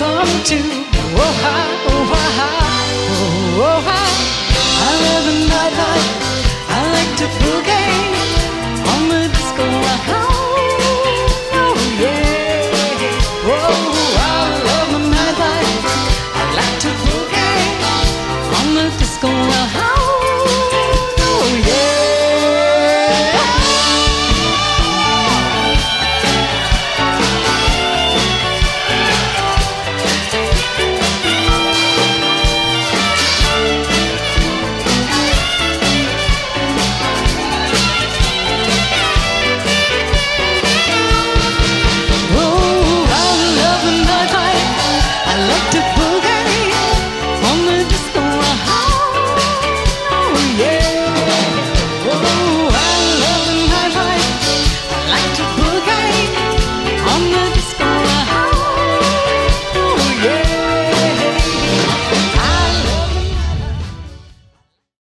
song too. Oh, hi, oh, hi, hi, oh, hi. I love the nightlife. I like to put